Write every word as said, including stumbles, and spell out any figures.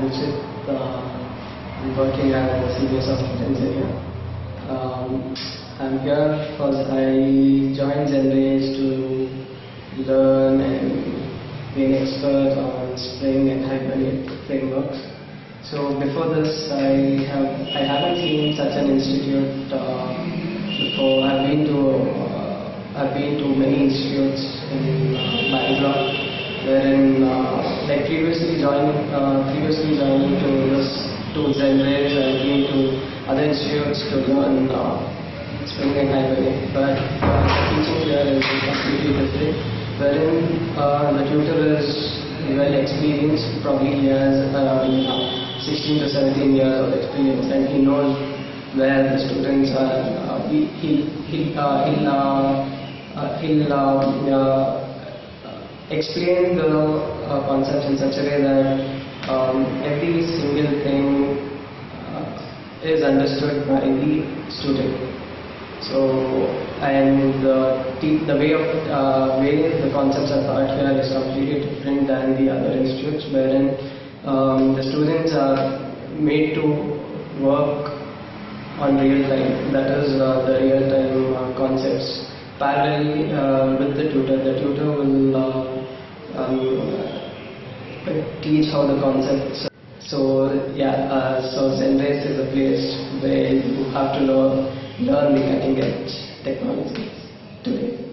Ruchit. Uh, I'm working as a senior software engineer. Um, I'm here because I joined Zenrace to learn and be an expert on Spring and Hibernate frameworks. So before this, I have I haven't seen such an institute uh, before. I've been to uh, I've been to many institutes in uh, Bangalore, wherein uh, like previously joining uh, previously joining to this to Zenrace, I've been to other institutes to learn uh, Spring and Hibernate, but uh, teaching here is completely different. Wherein uh, the tutor is well experienced, probably he has around sixteen to seventeen years of experience, and he knows where the students are. Uh, he, he, he, uh, he'll uh, uh, he'll uh, uh, explain the uh, concepts in such a way that um, every single thing uh, is understood by the student. So, and the, the way of uh, way the concepts are taught here is completely different than the other institutes, wherein um, the students are made to work on real time. That is uh, the real time uh, concepts. Parallelly uh, with the tutor, the tutor will uh, um, teach how the concepts. So yeah, uh, so Zenrace is a place where you have to learn. learn the cutting edge technology today.